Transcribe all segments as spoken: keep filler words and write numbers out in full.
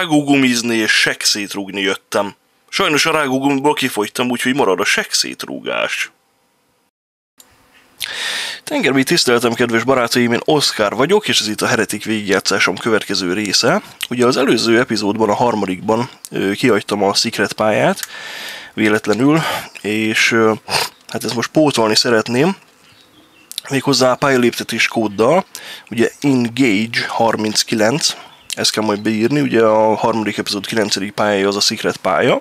rágógumizni és sekk szétrúgni jöttem. Sajnos a rágógumiból kifogytam, úgyhogy marad a sekk szétrúgás. Tengermély tiszteletem, kedves barátaim, én Oszkár vagyok, és ez itt a Heretik végigjátszásom következő része. Ugye az előző epizódban, a harmadikban kihagytam a Secret pályát, véletlenül, és hát ezt most pótolni szeretném, méghozzá a pályaléptetés kóddal, ugye Engage harminckilenc, ezt kell majd beírni, ugye a harmadik epizód kilencedik pályája az a Secret pálya,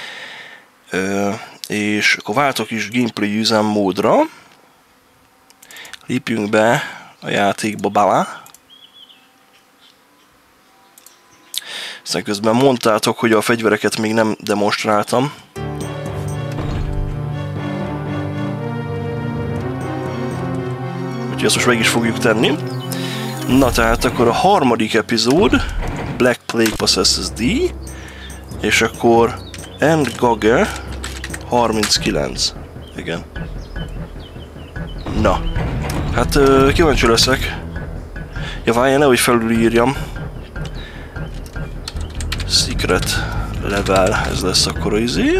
és akkor váltok is gameplay üzemmódra, lépjünk be a játékba bele. Aztán közben mondtátok, hogy a fegyvereket még nem demonstráltam. Úgyhogy ezt most meg is fogjuk tenni. Na tehát akkor a harmadik epizód, Black Plague Possesses D, és akkor Engage harminckilenc. Igen. Na. Hát uh, kíváncsi leszek. Ja, várjál, nehogy felülírjam. Secret level, ez lesz akkor az izé.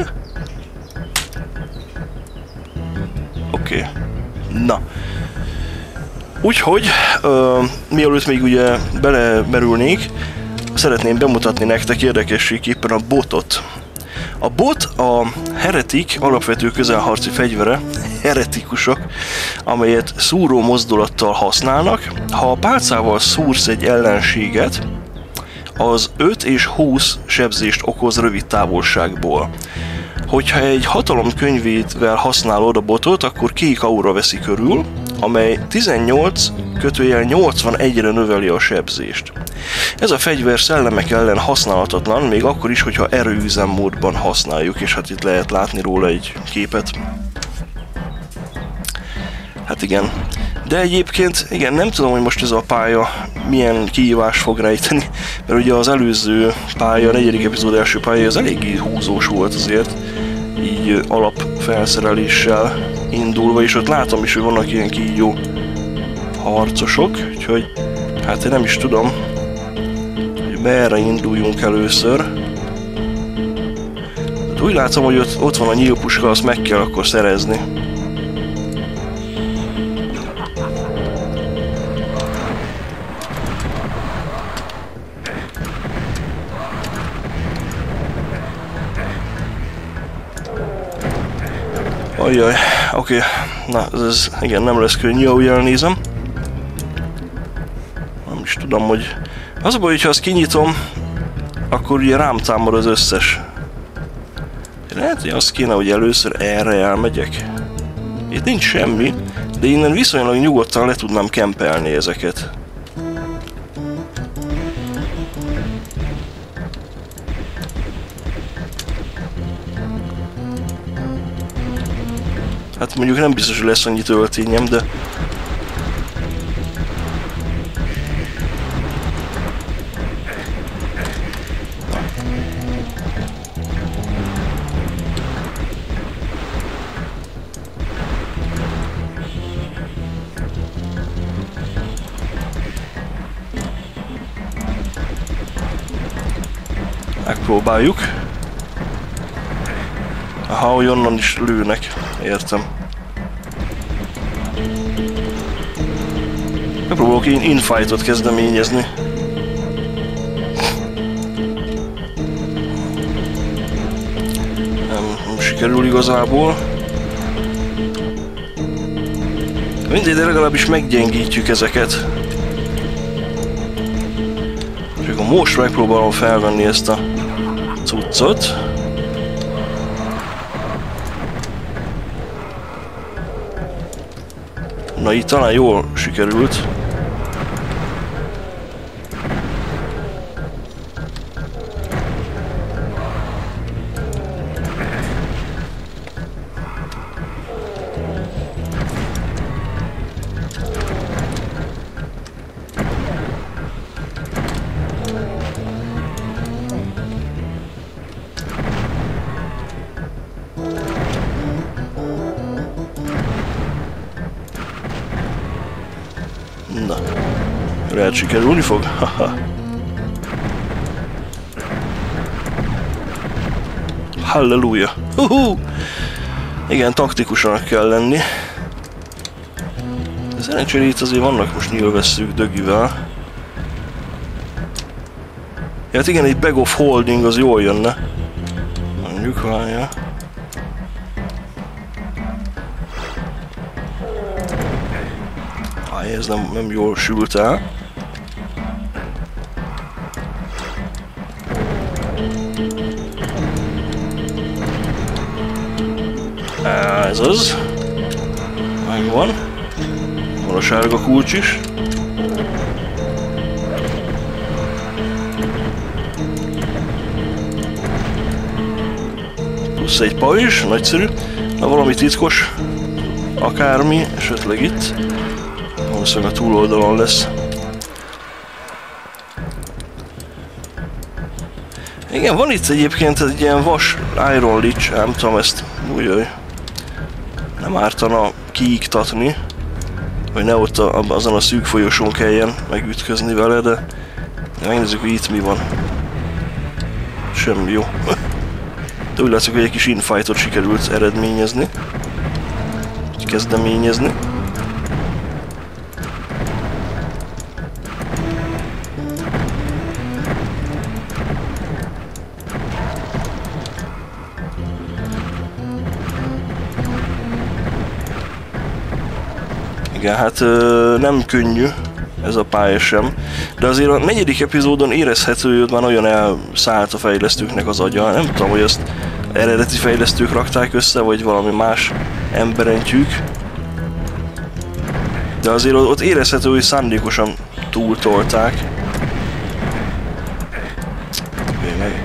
Oké. Okay. Na. Úgyhogy, uh, mielőtt még ugye belemerülnék, szeretném bemutatni nektek érdekességképpen a botot. A bot a Heretik alapvető közelharci fegyvere, heretikusok, amelyet szúró mozdulattal használnak. Ha a pálcával szúrsz egy ellenséget, az öt és húsz sebzést okoz rövid távolságból. Hogyha egy hatalom könyvével használod a botot, akkor kék aura veszi körül, amely tizennyolc kötőjel nyolcvanegyre növeli a sebzést. Ez a fegyver szellemek ellen használhatatlan, még akkor is, hogyha erőüzemmódban használjuk, és hát itt lehet látni róla egy képet. Hát igen. De egyébként, igen, nem tudom, hogy most ez a pálya milyen kihívást fog rejteni, mert ugye az előző pálya, a negyedik epizód első pálya, az eléggé húzós volt azért, így alapfelszereléssel indulva, és ott látom is, hogy vannak ilyen kígyó harcosok, úgyhogy hát én nem is tudom, hogy merre induljunk először. Hát úgy látom, hogy ott, ott van a nyílpuska, azt meg kell akkor szerezni. Ajjaj, oké, okay. Na ez, ez igen, nem lesz könnyű, ahogy elnézem. Nem is tudom, hogy... Az a baj, hogyha azt kinyitom, akkor ugye rám támad az összes. Lehet, hogy azt kéne, hogy először erre elmegyek. Itt nincs semmi, de innen viszonylag nyugodtan le tudnám kempelni ezeket. Hát mondjuk nem biztos, hogy lesz annyi töltényem, de... Megpróbáljuk. Aha, hogy onnan is lőnek. Értem. Megpróbálok én infightot kezdeményezni. Nem, nem sikerül igazából. Mindegy, de legalábbis meggyengítjük ezeket. És akkor most megpróbálom felvenni ezt a cuccot. Na, itt talán jól sikerült. Na, lehet sikerülni fog? Haha. Halleluja! Uhú. Igen, taktikusanak kell lenni. De szerencsére itt azért vannak most nyilvesszők dögivel. Hát igen, egy bag of holding az jól jönne. Mondjuk, várja. Háj, ez nem, nem jól sült el. Ez az. Megvan. Van a sárga kulcs is. Plusz egy pajzs, nagyszerű. Na valami titkos. Akármi, esetleg itt. Valószínűleg a túloldalon lesz. Igen, van itt egyébként egy ilyen vas Iron Lich, nem tudom ezt, újjaj. Nem ártana kiiktatni, hogy ne ott a, azon a szűk folyosón kelljen megütközni vele, de megnézzük, hogy itt mi van. Semmi jó. De úgy látszik, hogy egy kis infightot sikerült eredményezni. Kezdeményezni. Igen, hát ö, nem könnyű ez a pálya sem, de azért a negyedik epizódon érezhető, hogy már nagyon elszállt a fejlesztőknek az agya. Nem tudom, hogy azt eredeti fejlesztők rakták össze, vagy valami más emberentyűk. De azért ott érezhető, hogy szándékosan túltolták. Meg.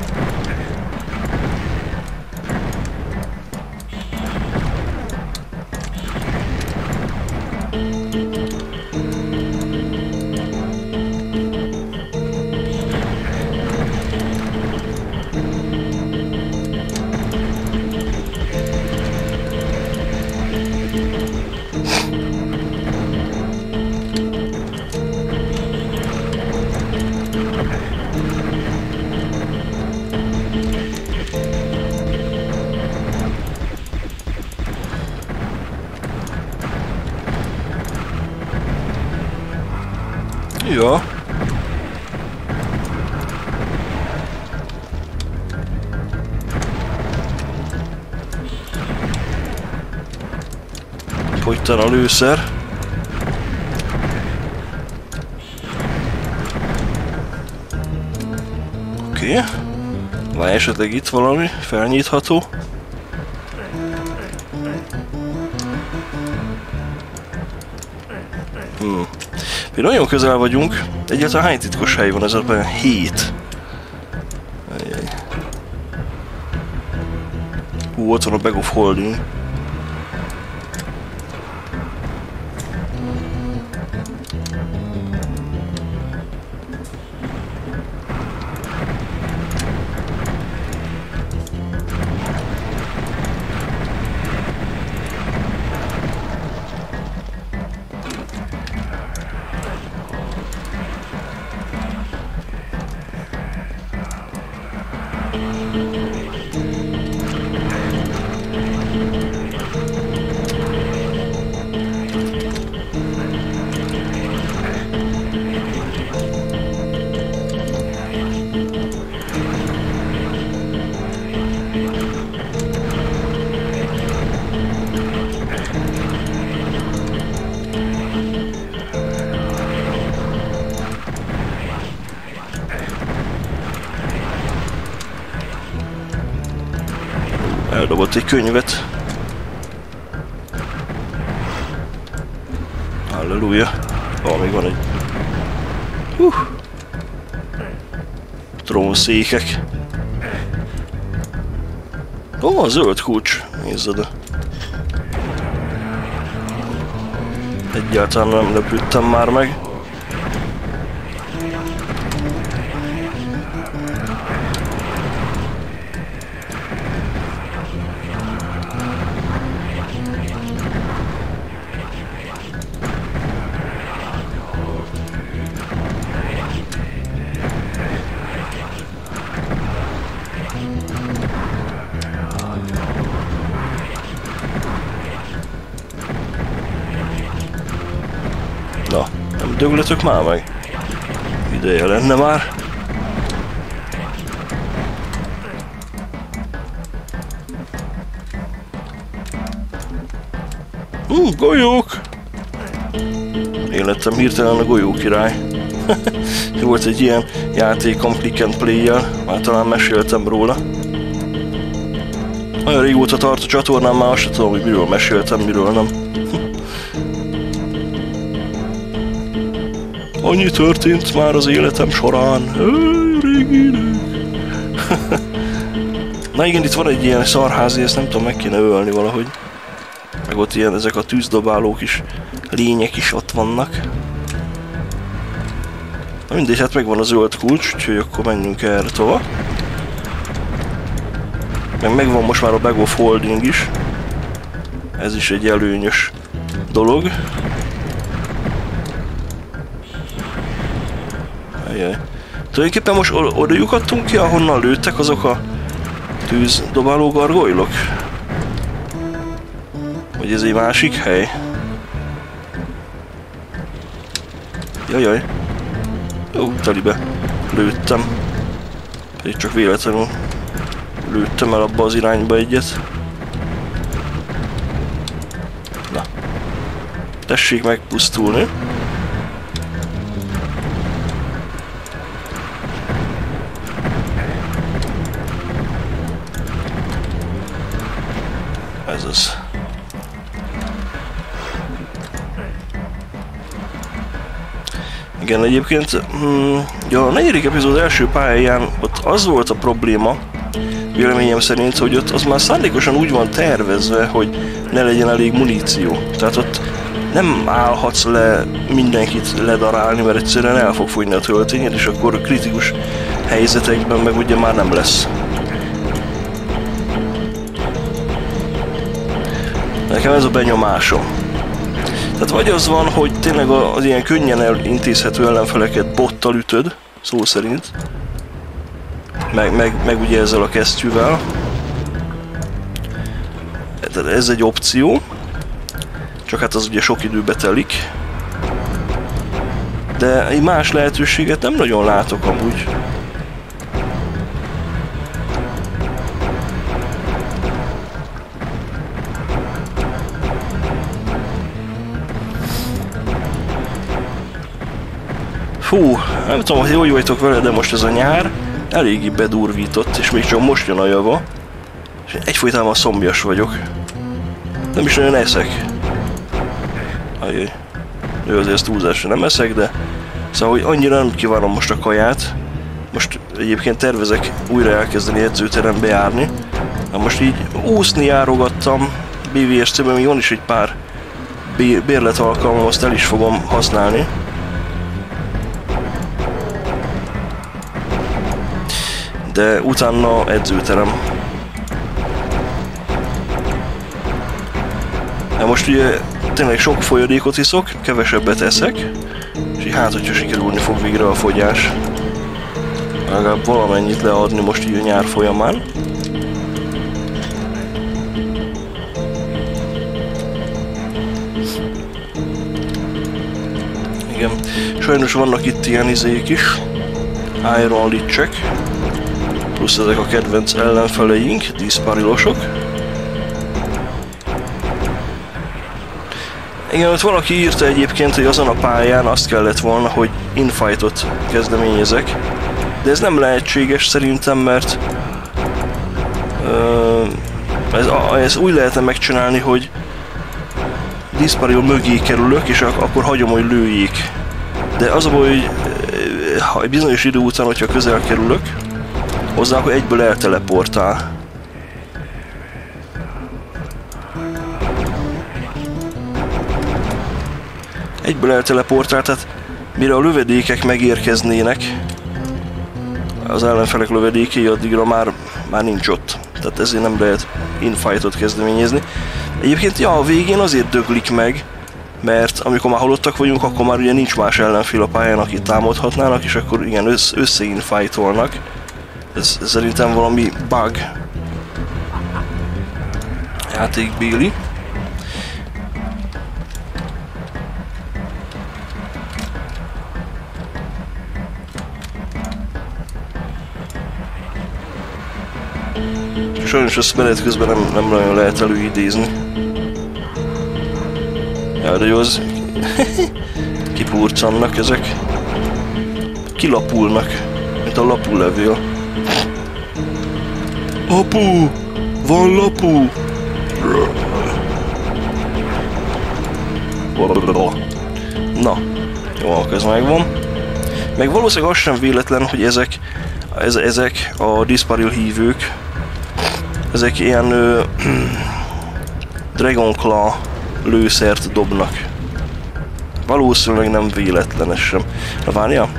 Ja. Fogytan a lőszer. Oké. Okay. Van esetleg itt valami felnyitható. Hmm. Mi nagyon közel vagyunk. Egyáltalán hány titkos hely van ez a hét? Ajjaj. Hú, ott van a bag of holding. Eldobott egy könyvet. Halleluja. Ó, még van egy... Hú. Trónszékek. Ó, a zöld kulcs. Nézzed. Egyáltalán nem lepődtem már meg. Dögletek már meg. Ideje lenne már. Hú, golyók! Én lettem hirtelen a golyó király. Volt egy ilyen játékom Click and Play-jel, már talán meséltem róla. Olyan régóta tart a csatornám, már azt sem tudom, hogy miről meséltem, miről nem. Annyi történt már az életem során. Régi idők. Na igen, itt van egy ilyen szarházi, ezt nem tudom, meg kéne ölni valahogy. Meg ott ilyen, ezek a tűzdobálók is, lények is ott vannak. Na mindegy, hát megvan a zöld kulcs, úgyhogy akkor menjünk erre tovább. Meg megvan most már a Bag of Holding is. Ez is egy előnyös dolog. Ajjaj. Tulajdonképpen most oda lyukadtunk ki, ahonnan lőttek azok a tűzdobáló gargoylok? Vagy ez egy másik hely? Jajjaj. Ó, telibe lőttem. Pedig csak véletlenül lőttem el abba az irányba egyet. Na. Tessék megpusztulni. Ez az. Igen, egyébként hmm, ja, a negyedik epizód első pályáján ott az volt a probléma, véleményem szerint, hogy ott az már szándékosan úgy van tervezve, hogy ne legyen elég muníció. Tehát ott nem állhatsz le mindenkit ledarálni, mert egyszerűen el fog fogyni a töltényed, és akkor kritikus helyzetekben meg ugye már nem lesz. Nekem ez a benyomásom. Tehát vagy az van, hogy tényleg az ilyen könnyen elintézhető ellenfeleket bottal ütöd, szó szerint. Meg, meg, meg ugye ezzel a kesztyűvel. Tehát ez egy opció. Csak hát az ugye sok időbe telik. De egy más lehetőséget nem nagyon látok amúgy. Fú, nem tudom, hogy jól vagytok vele, de most ez a nyár eléggé bedurvított, és még csak most jön a java. És egyfolytában szomjas vagyok. Nem is nagyon eszek. Ajjaj. Ő azért ezt túlzásra nem eszek, de... Szóval, hogy annyira nem kívánom most a kaját. Most egyébként tervezek újra elkezdeni edzőterembe járni. Na most így úszni járogattam bé vé es cé-ben, még van is egy pár bérlet alkalmam, azt el is fogom használni. De utána edzőterem. De most ugye tényleg sok folyadékot iszok, kevesebbet eszek, és így hát, hogyha sikerülni fog végre a fogyás. Legalább valamennyit leadni most így a nyár folyamán. Igen, sajnos vannak itt ilyen izék is. Iron Lichek. Plusz ezek a kedvenc ellenfeleink, diszparilosok. Igen, ott valaki írta egyébként, hogy azon a pályán azt kellett volna, hogy infightot kezdeményezek. De ez nem lehetséges szerintem, mert uh, ez, ez úgy lehetne megcsinálni, hogy diszparil mögé kerülök, és ak akkor hagyom, hogy lőjék. De az a baj, hogy ha egy bizonyos idő után, hogyha közel kerülök hozzá, akkor egyből elteleportál. Egyből elteleportál, tehát mire a lövedékek megérkeznének, az ellenfelek lövedékei, addigra már, már nincs ott. Tehát ezért nem lehet infightot kezdeményezni. Egyébként ja, a végén azért döglik meg, mert amikor már halottak vagyunk, akkor már ugye nincs más ellenfél a pályán, akit támadhatnának, és akkor igen, össze összeinfightolnak. Ez, ez szerintem valami bug. Játékbéli. Sajnos ezt menet közben nem, nem nagyon lehet előidézni. Ja, de jó, az... kipurcannak ezek. Kilapulnak, mint a lapulevél. Apu! Van lapu! Na, jó, akkor ez megvan. Meg valószínűleg az sem véletlen, hogy ezek, ez, ezek a Disparil hívők, ezek ilyen ö, Dragon Claw lőszert dobnak. Valószínűleg nem véletlen ez sem. Na várjál?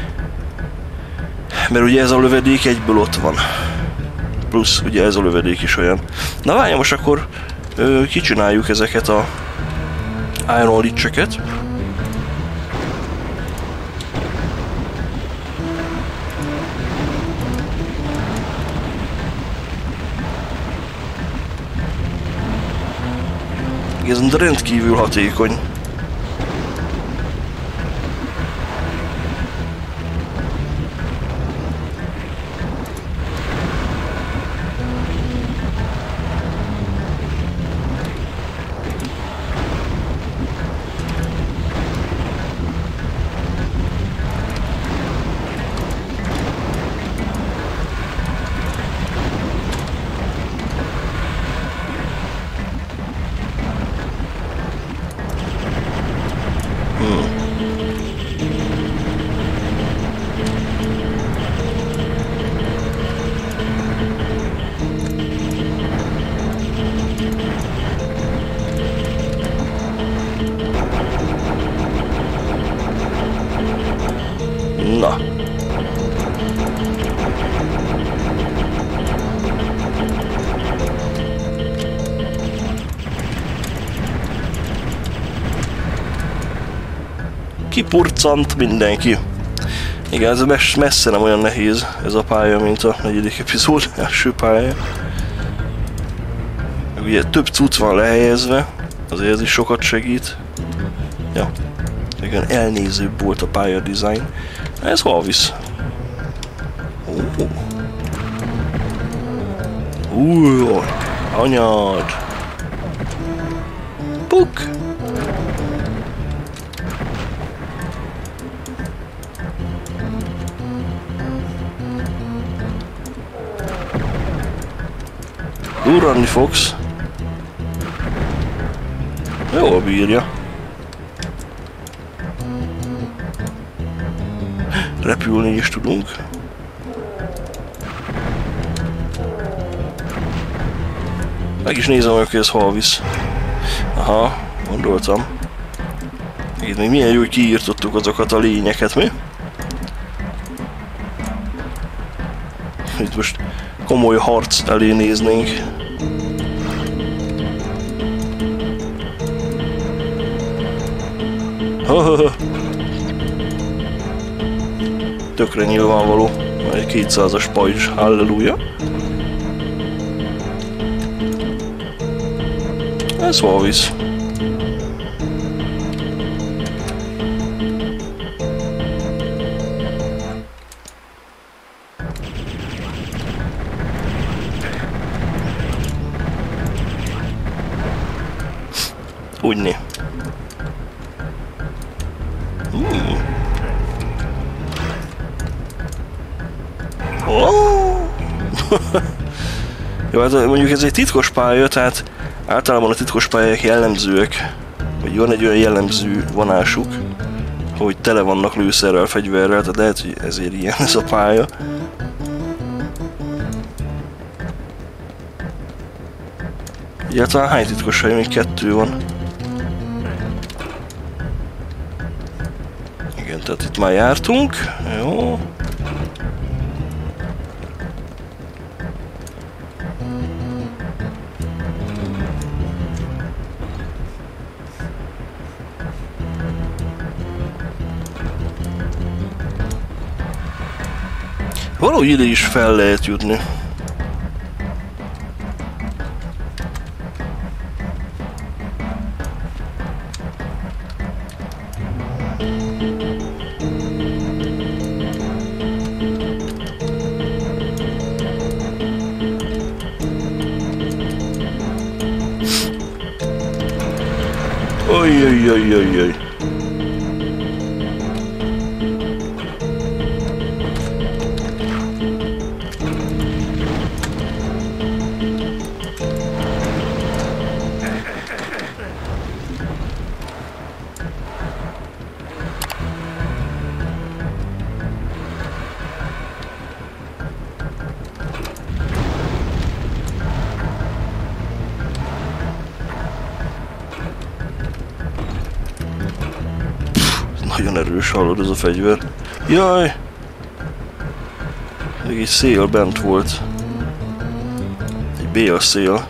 Mert ugye ez a lövedék egyből ott van. Plusz ugye ez a lövedék is olyan. Na várjál, most akkor ö, kicsináljuk ezeket a Iron Lich-eket. Ez rendkívül hatékony. Na. Kipurcant mindenki. Igen, ez messze nem olyan nehéz ez a pálya, mint a negyedik epizód első pálya. Ugye több cucc van lehelyezve, azért ez is sokat segít. Ja. Igen, elnézőbb volt a pálya design. Ez hol visz? Ó. Új, anyád. Puk. Durranni fogsz. Jól bírja. Repülni is tudunk. Meg is nézem, hogy ez hol visz. Aha, gondoltam. Itt még milyen jó, hogy kiírtottuk azokat a lényeket, mi? Itt most komoly harc elé néznénk. Tökre nyilvánvaló, egy kétszázas pajzs, halleluja. Ez hol visz? Úgyni. Hmm. Oh. Jó, hát mondjuk ez egy titkos pálya, tehát általában a titkos pályák jellemzőek, vagy van egy olyan jellemző vonásuk, hogy tele vannak lőszerrel, fegyverrel, tehát lehet, hogy ezért ilyen ez a pálya. Egyáltalán hány titkos hely? Még kettő van. Igen, tehát itt már jártunk. Jó. Valahogy ide is fel lehet jutni. Ajjajjajjajjaj. Nagyon erős, hallod, ez a fegyver. Jaj! Még egy szél bent volt. Egy bél szél.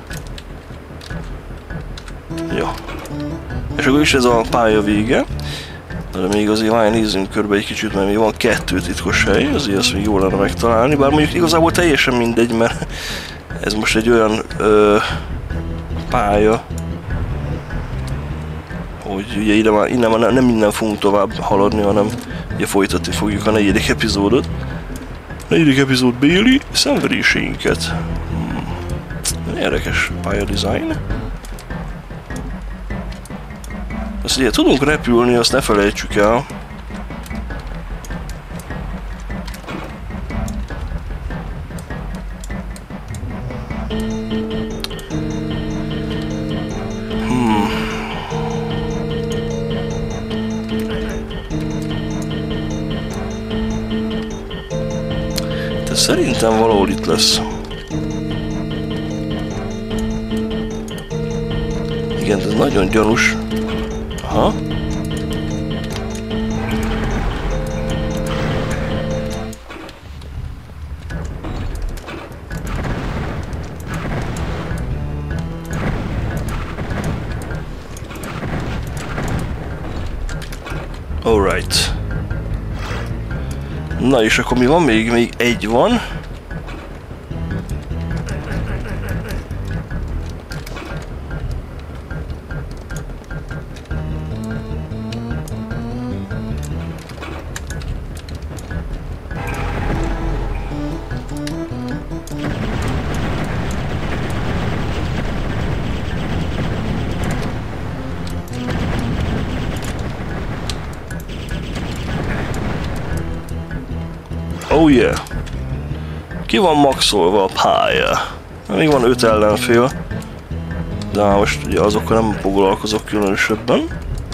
Ja. És akkor is ez a pálya vége. De még azért várj, nézzünk körbe egy kicsit, mert még van kettő titkos hely, azért azt még jól lenne megtalálni. Bár mondjuk igazából teljesen mindegy, mert ez most egy olyan ö, pálya, hogy ugye ide már, innen már nem minden fogunk tovább haladni, hanem ugye folytatni fogjuk a negyedik epizódot. A negyedik epizód béli szenvedéseinket. Hmm. Érdekes pályadesign. Azt ugye tudunk repülni, azt ne felejtsük el. Szerintem valahol itt lesz. Igen, ez nagyon gyanús. Aha. Alright. Na és akkor mi van? Még, még egy van. Oh yeah! Ki van maxolva a pálya? Még van öt ellenfél. De most ugye azokkal nem foglalkozok különösebben.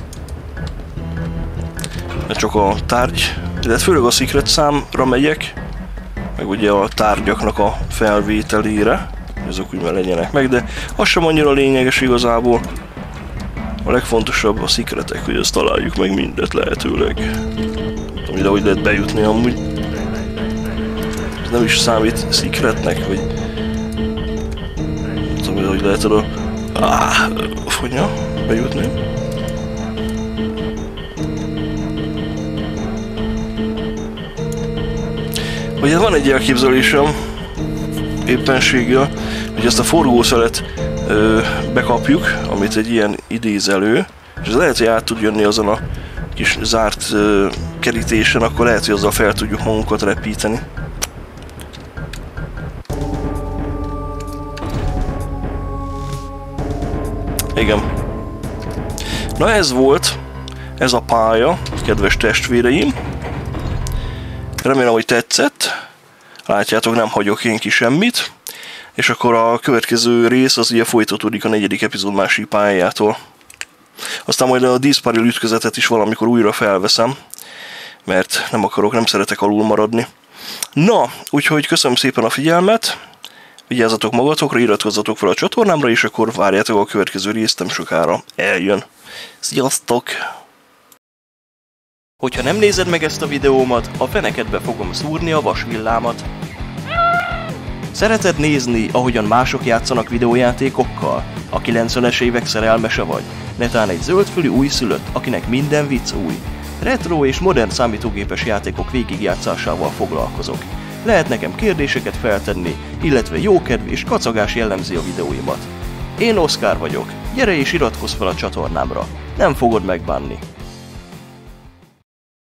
Mert csak a tárgy, illetve főleg a secret számra megyek. Meg ugye a tárgyaknak a felvételére. Azok úgy már legyenek meg, de az sem annyira lényeges igazából. A legfontosabb a secretek, hogy azt találjuk meg mindet lehetőleg. Tudom, ide hogy lehet bejutni amúgy. Ez nem is számít secretnek, vagy... Nem tudom, hogy lehet oda... Ah, fogja bejutni. Ugye van egy elképzelésem, éppenséggel, hogy ezt a forgószelet ö, bekapjuk, amit egy ilyen idéz elő, és ez lehet, hogy át tud jönni azon a kis zárt ö, kerítésen, akkor lehet, hogy azzal fel tudjuk magunkat repíteni. Igen. Na ez volt, ez a pálya, kedves testvéreim. Remélem, hogy tetszett. Látjátok, nem hagyok én ki semmit. És akkor a következő rész az ugye folytatódik a negyedik epizód másik pályától. Aztán majd a díszpáril ütközetet is valamikor újra felveszem, mert nem akarok, nem szeretek alul maradni. Na, úgyhogy köszönöm szépen a figyelmet. Vigyázzatok magatokra, iratkozzatok fel a csatornámra, és akkor várjátok a következő részt, nem sokára eljön. Sziasztok! Hogyha nem nézed meg ezt a videómat, a fenekedbe fogom szúrni a vasvillámat. Szereted nézni, ahogyan mások játszanak videójátékokkal? A kilencvenes évek szerelmese vagy? Netán egy zöldfülű újszülött, akinek minden vicc új. Retro és modern számítógépes játékok végigjátszásával foglalkozok. Lehet nekem kérdéseket feltenni, illetve jókedv és kacagás jellemzi a videóimat. Én Oszkár vagyok, gyere és iratkozz fel a csatornámra, nem fogod megbánni.